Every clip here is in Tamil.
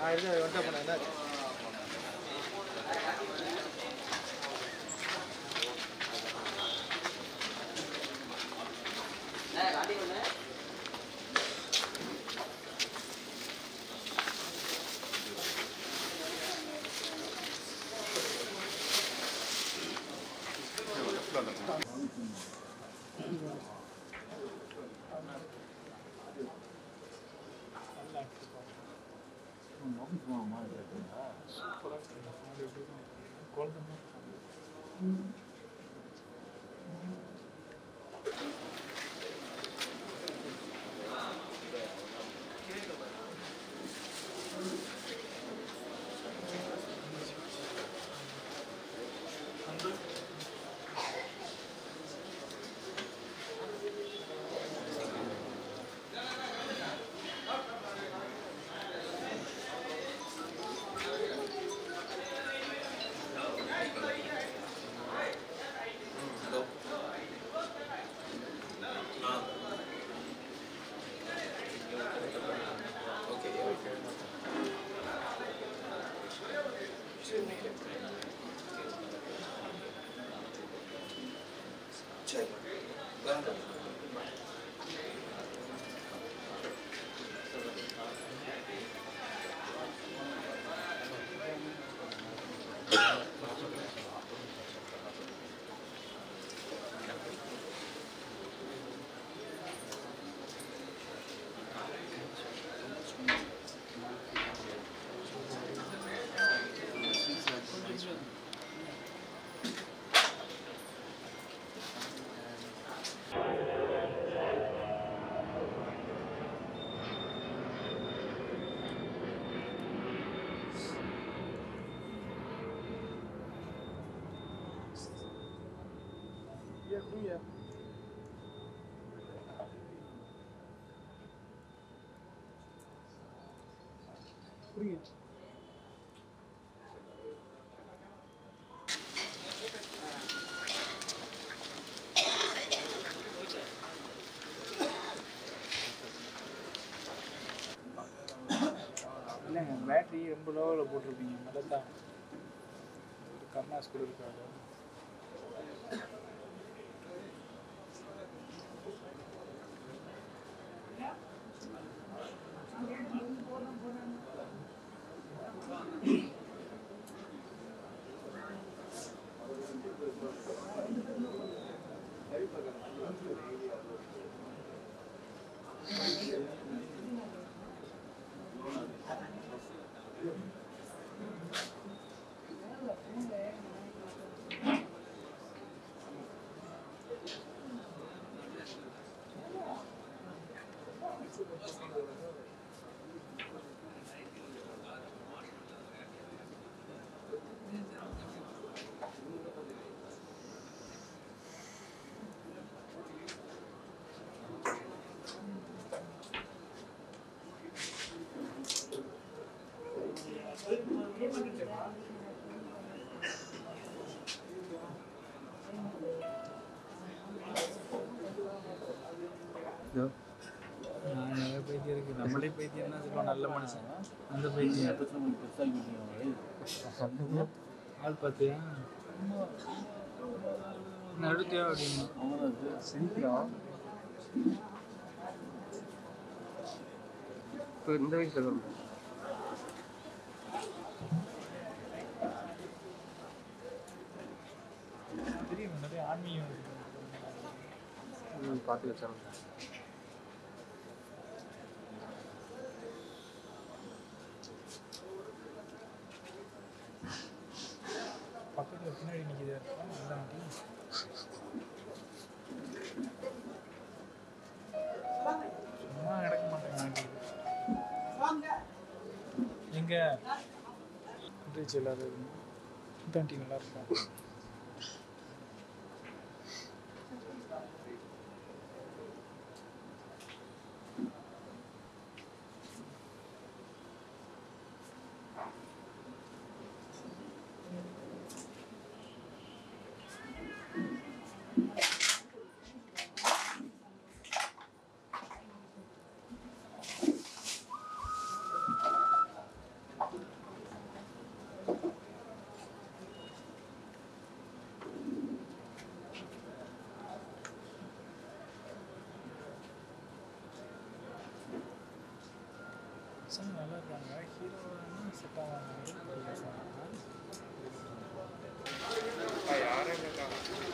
இது வந்துட்டு பண்ண என்னாச்சு? இல்லைங்க பேட்டரி ரொம்ப லோவில் போட்டிருப்பீங்க நல்லதான் கர்ணாஸ் கூட இருக்காது பைத்தியம் இருக்கு நம்மளே பைத்தியம் தான் சொல்லுவோம் நல்ல மனுஷன் அந்த பைத்தியம் ஆள் பார்த்தியா நடுத்தியா அப்படின்னு சிரிக்கிறான் இப்போ இந்த வயசுல தெரியும் நிறைய ஆன்மீகம் பார்த்து வச்சாங்க பக்கத்தில் பின்னாடி நிற்கிது சும்மா கிடக்க மாட்டேங்க எங்க எல்லாரும் தாண்டி நல்லா இருக்கும் பசங்க நல்லா இருக்காங்க, ஹீரோவானா செட் ஆவாங்க. யாரும் இருக்காங்க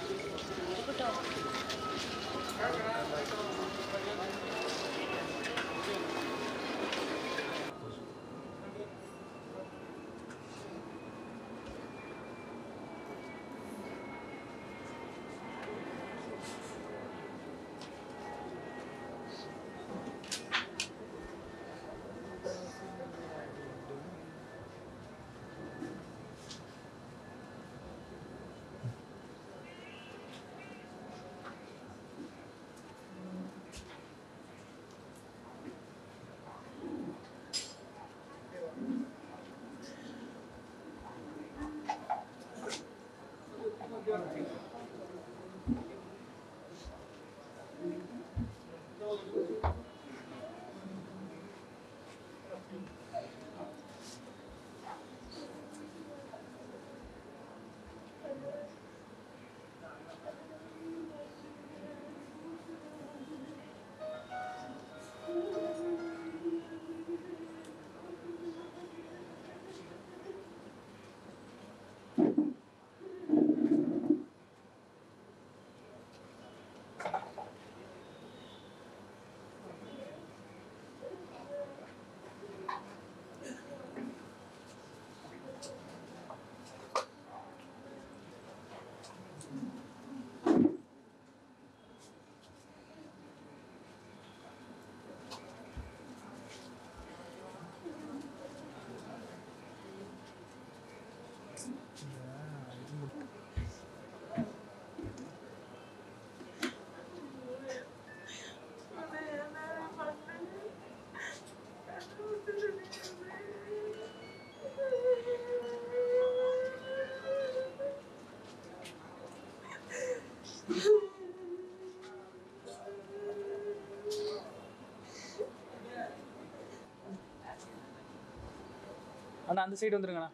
அண்ணா அந்த சைடு வந்துருங்கண்ணா.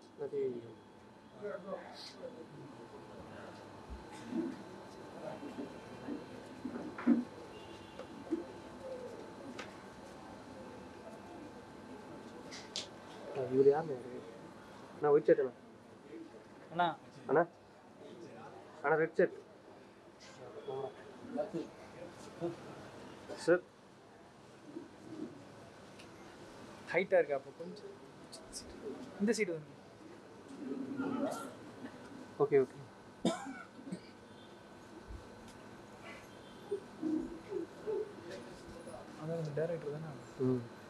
இவர் யாருண்ணா? அண்ணா ஒயிட் ஷர்ட் அண்ணா. அண்ணா அண்ணா அண்ணா ரெட் ஷர்ட் சார். ஹைட்டாக இருக்கா? அப்போ கொஞ்சம் இந்த சைடு வந்து. Okay okay. அதான் டேரக்டர் தானே. ம்